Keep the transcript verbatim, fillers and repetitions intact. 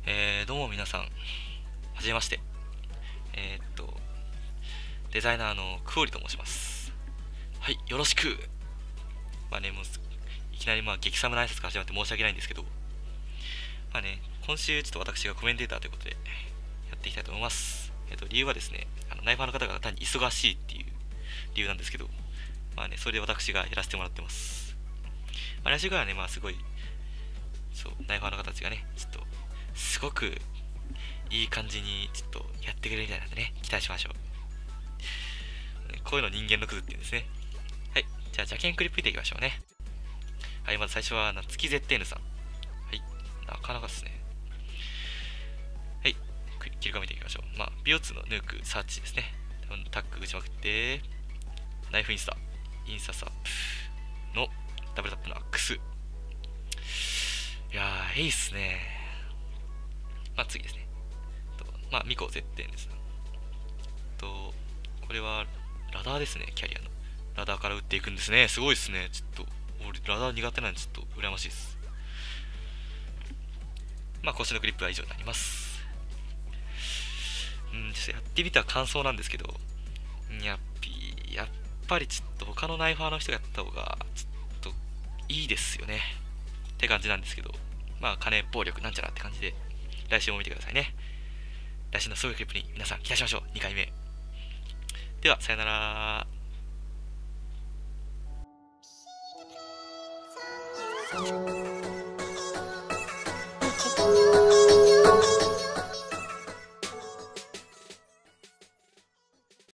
えー、どうも皆さん、はじめまして。えー、っと、デザイナーのクオリと申します。はい、よろしく。まあね、もういきなりまあ激寒の挨拶から始まって申し訳ないんですけど、まあね、今週ちょっと私がコメンテーターということでやっていきたいと思います。えー、っと、理由はですね、あのナイファーの方が単に忙しいっていう理由なんですけど、まあね、それで私がやらせてもらってます。まあ、来週からね、まあすごい、そう、ナイファーの方たちがね、ちょっと、すごくいい感じにちょっとやってくれるみたいなんでね、期待しましょう。こういうの人間のクズって言うんですね。はい。じゃあ、邪剣クリップ見ていきましょうね。はい、まず最初は、月 ゼットエヌ さん。はい。なかなかですね。はい。切り込めていきましょう。まあ、ビオツー のヌーク、サーチですね。タック打ちまくって、ナイフインスタ、インササップのダブルタップのアックス。いやー、いいっすね。まあ、次ですね。とまあ、ミコ ゼットエヌ さん。と、これは、ラダーですね、キャリアの。ラダーから打っていくんですね。すごいですね。ちょっと、俺、ラダー苦手なんで、ちょっと羨ましいです。まあ、今週のクリップは以上になります。うん、ちょっとやってみた感想なんですけど、やっぴ、やっぱりちょっと他のナイファーの人がやった方が、ちょっといいですよね。って感じなんですけど、まあ、金、暴力なんちゃらって感じで、来週も見てくださいね。来週のすごいクリップに皆さん期待しましょう。にかいめ。では、さよなら。 Thank you.